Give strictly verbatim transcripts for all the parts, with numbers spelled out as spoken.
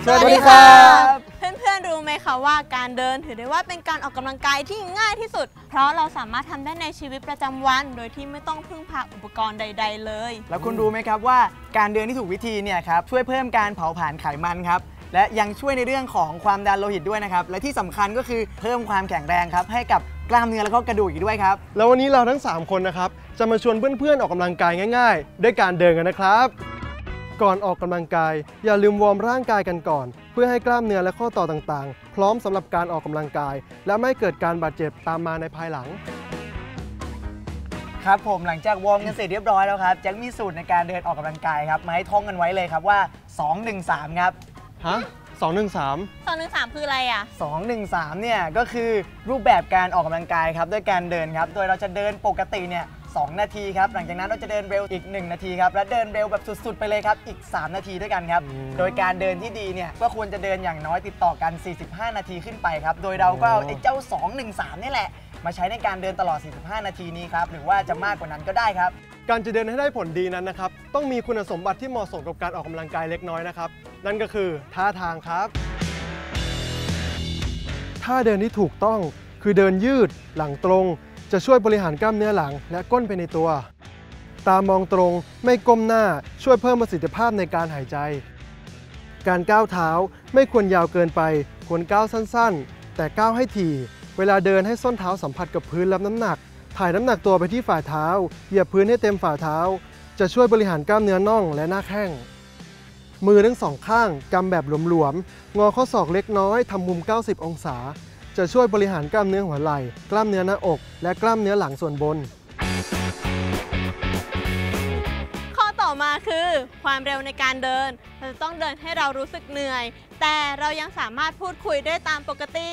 สวัสดีครับเพื่อนๆรู้ไหมคะว่าการเดินถือได้ว่าเป็นการออกกำลังกายที่ง่ายที่สุดเพราะเราสามารถทำได้ในชีวิตประจำวันโดยที่ไม่ต้องพึ่งพาอุปกรณ์ใดๆเลยแล้วคุณรู้ไหมครับว่าการเดินที่ถูกวิธีเนี่ยครับช่วยเพิ่มการเผาผลาญไขมันครับและยังช่วยในเรื่องของความดันโลหิตด้วยนะครับและที่สำคัญก็คือเพิ่มความแข็งแรงครับให้กับกล้ามเนื้อแล้วก็กระดูกอีกด้วยครับแล้ววันนี้เราทั้งสามคนนะครับจะมาชวนเพื่อนๆออกกำลังกายง่ายๆด้วยการเดินกันนะครับก่อนออกกำลังกายอย่าลืมวอร์มร่างกายกันก่อนเพื่อให้กล้ามเนื้อและข้อต่อต่างๆพร้อมสำหรับการออกกำลังกายและไม่เกิดการบาดเจ็บตามมาในภายหลังครับผมหลังจากวอร์มกันเสร็จเรียบร้อยแล้วครับแจ็คมีสูตรในการเดินออกกำลังกายครับมาให้ท่องกันไว้เลยครับว่าสอง หนึ่ง สามครับฮะสอง หนึ่ง สามสอง หนึ่ง สามคืออะไรอ่ะสอง หนึ่ง สามเนี่ยก็คือรูปแบบการออกกำลังกายครับด้วยการเดินครับโดยเราจะเดินปกติเนี่ยสองนาทีครับหลังจากนั้นเราจะเดินเร็วอีกหนึ่งนาทีครับและเดินเร็วแบบสุดๆไปเลยครับอีกสามนาทีด้วยกันครับโดยการเดินที่ดีเนี่ยก็ควรจะเดินอย่างน้อยติดต่อกันสี่สิบห้านาทีขึ้นไปครับโดยเราก็เอาไอ้เจ้าสอง หนึ่ง สามนี่แหละมาใช้ในการเดินตลอดสี่สิบห้านาทีนี้ครับหรือว่าจะมากกว่านั้นก็ได้ครับการจะเดินให้ได้ผลดีนั้นนะครับต้องมีคุณสมบัติที่เหมาะสมกับการออกกำลังกายเล็กน้อยนะครับนั่นก็คือท่าทางครับท่าเดินที่ถูกต้องคือเดินยืดหลังตรงจะช่วยบริหารกล้ามเนื้อหลังและก้นไปในตัวตามองตรงไม่ก้มหน้าช่วยเพิ่มประสิทธิภาพในการหายใจการก้าวเท้าไม่ควรยาวเกินไปควรก้าวสั้นๆแต่ก้าวให้ถี่เวลาเดินให้ส้นเท้าสัมผัสกับพื้นรับน้ำหนักถ่ายน้ำหนักตัวไปที่ฝ่าเท้าเหยียบพื้นให้เต็มฝ่าเท้าจะช่วยบริหารกล้ามเนื้อน่องและหน้าแข้งมือทั้งสองข้างกำแบบหลวมๆงอข้อศอกเล็กน้อยทำมุมเก้าสิบองศาจะช่วยบริหารกล้ามเนื้อหัวไหล่กล้ามเนื้อหน้าอกและกล้ามเนื้อหลังส่วนบนข้อต่อมาคือความเร็วในการเดินเราจะต้องเดินให้เรารู้สึกเหนื่อยแต่เรายังสามารถพูดคุยได้ตามปกติ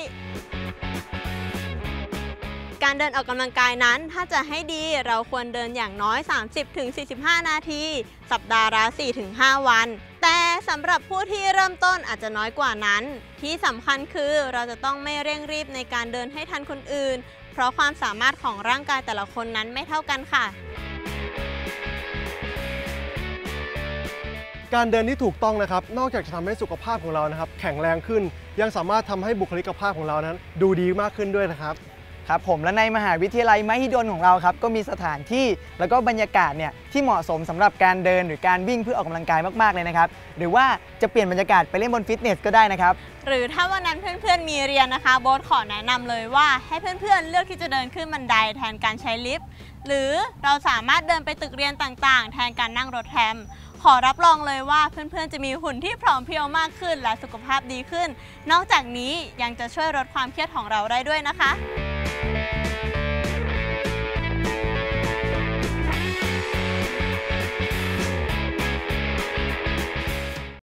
การเดินออกกำลังกายนั้นถ้าจะให้ดีเราควรเดินอย่างน้อย สามสิบถึงสี่สิบห้า นาทีสัปดาห์ละ สี่ถึงห้า วันแต่สำหรับผู้ที่เริ่มต้นอาจจะน้อยกว่านั้นที่สำคัญคือเราจะต้องไม่เร่งรีบในการเดินให้ทันคนอื่นเพราะความสามารถของร่างกายแต่ละคนนั้นไม่เท่ากันค่ะการเดินที่ถูกต้องนะครับนอกจากจะทำให้สุขภาพของเรานะครับแข็งแรงขึ้นยังสามารถทำให้บุคลิกภาพของเรานั้นดูดีมากขึ้นด้วยนะครับครับผมและในมหาวิทยาลัยมหิดลของเราครับก็มีสถานที่แล้วก็บรรยากาศเนี่ยที่เหมาะสมสำหรับการเดินหรือการวิ่งเพื่อออกกำลังกายมากๆเลยนะครับหรือว่าจะเปลี่ยนบรรยากาศไปเล่นบนฟิตเนสก็ได้นะครับหรือถ้าวันนั้นเพื่อนๆมีเรียนนะคะโบ๊ทขอแนะนำเลยว่าให้เพื่อนๆเลือกที่จะเดินขึ้นบันไดแทนการใช้ลิฟต์หรือเราสามารถเดินไปตึกเรียนต่างๆแทนการนั่งรถแทรมขอรับรองเลยว่าเพื่อนๆจะมีหุ่นที่พร้อมเพรียวมากขึ้นและสุขภาพดีขึ้นนอกจากนี้ยังจะช่วยลดความเครียดของเราได้ด้วยนะคะ